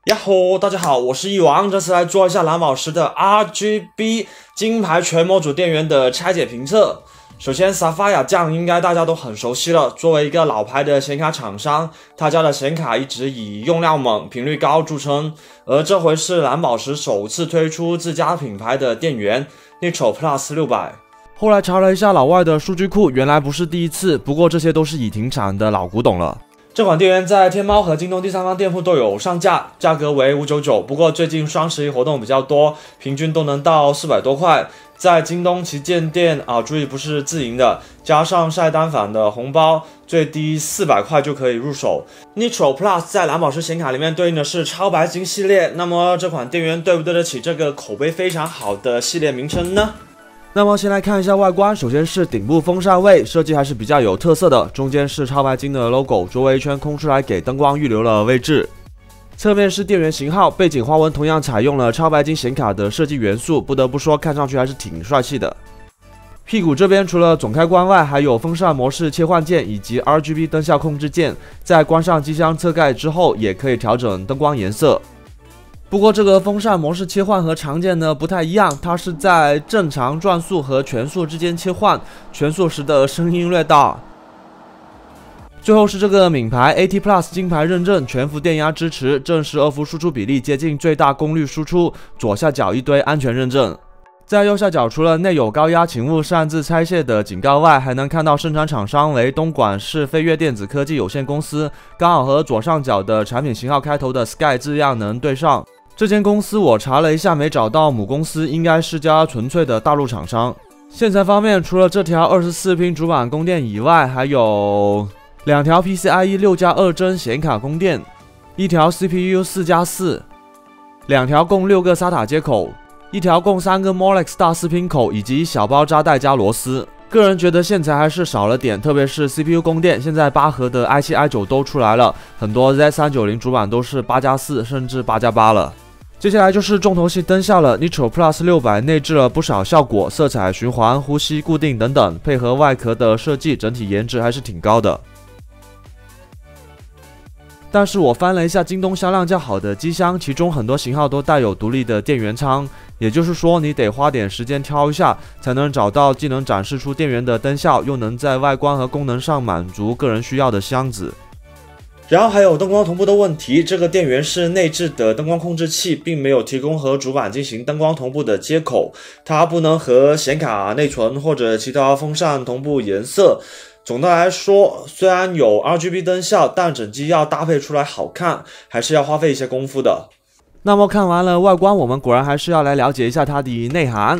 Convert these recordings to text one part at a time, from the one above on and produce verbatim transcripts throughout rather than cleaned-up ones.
呀吼，大家好，我是一王，这次来做一下蓝宝石的 R G B 金牌全模组电源的拆解评测。首先 Sapphire 酱应该大家都很熟悉了，作为一个老牌的显卡厂商，他家的显卡一直以用料猛、频率高著称，而这回是蓝宝石首次推出自家品牌的电源 Nitro Plus 六百。后来查了一下老外的数据库，原来不是第一次，不过这些都是已停产的老古董了。这款电源在天猫和京东第三方店铺都有上架，价格为五百九十九，不过最近双十一活动比较多，平均都能到四百多块。在京东旗舰店啊，注意不是自营的，加上晒单返的红包，最低四百块就可以入手。Nitro Plus 在蓝宝石显卡里面对应的是超白金系列，那么这款电源对不对得起这个口碑非常好的系列名称呢？那么先来看一下外观，首先是顶部风扇位，设计还是比较有特色的，中间是超白金的 logo， 周围一圈空出来给灯光预留了位置。侧面是电源型号，背景花纹同样采用了超白金显卡的设计元素，不得不说看上去还是挺帅气的。屁股这边除了总开关外，还有风扇模式切换键以及 R G B 灯效控制键，在关上机箱侧盖之后，也可以调整灯光颜色。不过这个风扇模式切换和常见呢不太一样，它是在正常转速和全速之间切换，全速时的声音略大。最后是这个名牌 A T Plus 金牌认证，全伏电压支持，正十二伏输出比例接近最大功率输出，左下角一堆安全认证。在右下角除了内有高压请勿擅自拆卸的警告外，还能看到生产厂商为东莞市飞跃电子科技有限公司，刚好和左上角的产品型号开头的 Sky 字样能对上。这间公司我查了一下没找到母公司，应该是家纯粹的大陆厂商。线材方面，除了这条二十四拼主板供电以外，还有两条 P C I E 六加二帧显卡供电，一条 C P U 四加四，两条共六个 SATA 接口，一条共三个 Molex 大四拼口以及小包扎带加螺丝。个人觉得线材还是少了点，特别是 C P U 供电，现在八核的 i 七 i 九 都出来了，很多 Z 三九零 主板都是八加四甚至八加八了。接下来就是重头戏灯效了 ，Nitro Plus 六百内置了不少效果，色彩循环、呼吸固定等等，配合外壳的设计，整体颜值还是挺高的。但是我翻了一下京东销量较好的机箱，其中很多型号都带有独立的电源仓，也就是说你得花点时间挑一下，才能找到既能展示出电源的灯效，又能在外观和功能上满足个人需要的箱子。然后还有灯光同步的问题，这个电源是内置的灯光控制器，并没有提供和主板进行灯光同步的接口，它不能和显卡、内存或者其他风扇同步颜色。总的来说，虽然有 R G B 灯效，但整机要搭配出来好看，还是要花费一些功夫的。那么看完了外观，我们果然还是要来了解一下它的内涵。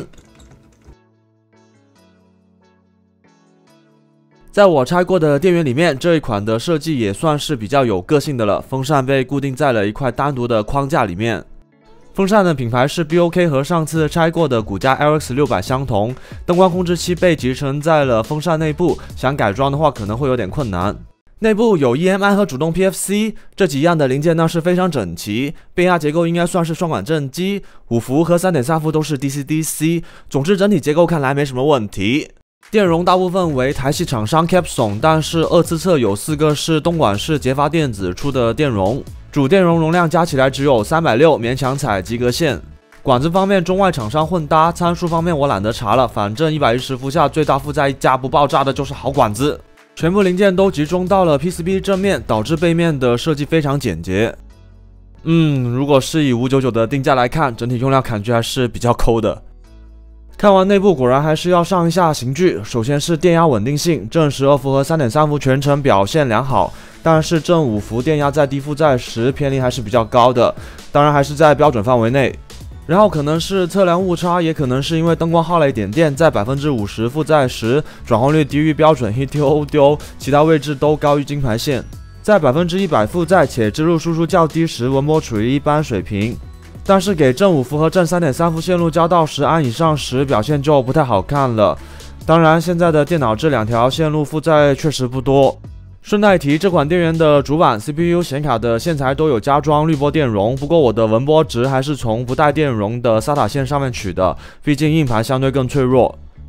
在我拆过的电源里面，这一款的设计也算是比较有个性的了。风扇被固定在了一块单独的框架里面。风扇的品牌是 B O K， 和上次拆过的骨架 L X 六百 相同。灯光控制器被集成在了风扇内部，想改装的话可能会有点困难。内部有 E M I 和主动 P F C 这几样的零件呢是非常整齐，变压结构应该算是双管正机，五伏和 三点三伏都是 D C D C， 总之整体结构看来没什么问题。电容大部分为台系厂商 Capsule， 但是二次侧有四个是东莞市捷发电子出的电容，主电容容量加起来只有三百六十，勉强踩及格线。管子方面中外厂商混搭，参数方面我懒得查了，反正一百一十伏下最大负载一加不爆炸的就是好管子。全部零件都集中到了 P C B 正面，导致背面的设计非常简洁。嗯，如果是以五百九十九的定价来看，整体用料感觉还是比较抠的。看完内部，果然还是要上一下刑具。首先是电压稳定性，正十二伏和 三点三伏全程表现良好，但是正五伏电压在低负载时偏离还是比较高的，当然还是在标准范围内。然后可能是测量误差，也可能是因为灯光耗了一点电，在 百分之五十 负载时转换率低于标准 H T O 丢，其他位置都高于金牌线。在 百分之百 负载且支路输出较低时，纹波处于一般水平。但是给正五伏和正 三点三伏线路交到十安以上时，表现就不太好看了。当然，现在的电脑这两条线路负载确实不多。顺带提，这款电源的主板、C P U、显卡的线材都有加装滤波电容，不过我的纹波值还是从不带电容的 SATA 线上面取的，毕竟硬盘相对更脆弱。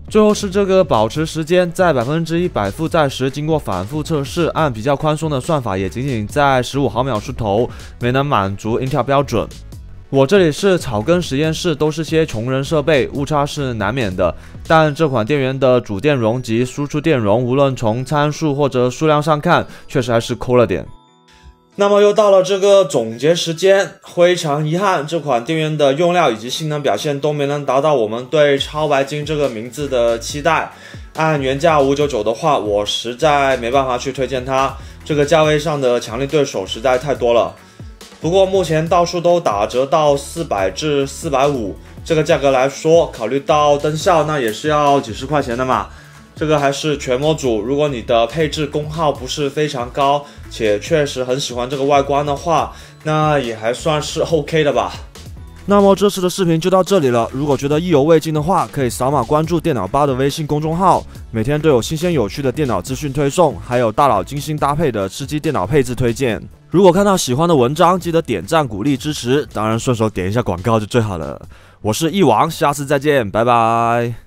最后是这个保持时间，在百分之一百负载时，经过反复测试，按比较宽松的算法，也仅仅在十五毫秒出头，没能满足 Intel 标准。我这里是草根实验室，都是些穷人设备，误差是难免的。但这款电源的主电容及输出电容，无论从参数或者数量上看，确实还是抠了点。那么又到了这个总结时间，非常遗憾，这款电源的用料以及性能表现都没能达到我们对超白金这个名字的期待。按原价五百九十九的话，我实在没办法去推荐它，这个价位上的强力对手实在太多了。不过目前到处都打折到四百至四百五十，这个价格来说，考虑到灯效，那也是要几十块钱的嘛。这个还是全模组，如果你的配置功耗不是非常高，且确实很喜欢这个外观的话，那也还算是 OK 的吧。那么这次的视频就到这里了，如果觉得意犹未尽的话，可以扫码关注电脑吧的微信公众号，每天都有新鲜有趣的电脑资讯推送，还有大佬精心搭配的吃鸡电脑配置推荐。如果看到喜欢的文章，记得点赞鼓励支持，当然顺手点一下广告就最好了。我是一王，下次再见，拜拜。